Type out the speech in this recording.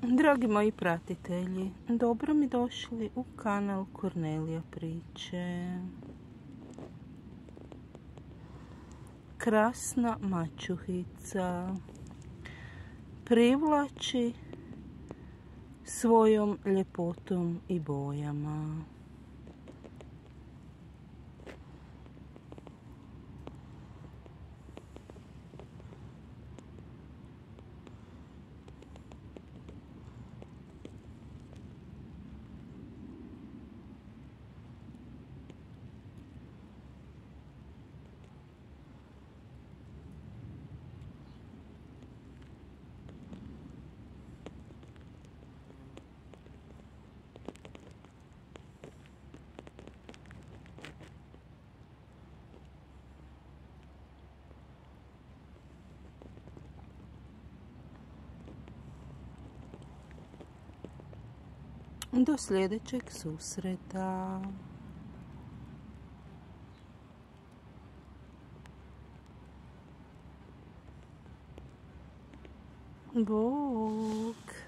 Dragi moji pratitelji, dobro mi došli u kanal Kornelija priče. Krasna mačuhica privlači svojom ljepotom i bojama. Do sljedećeg susreta. Bog.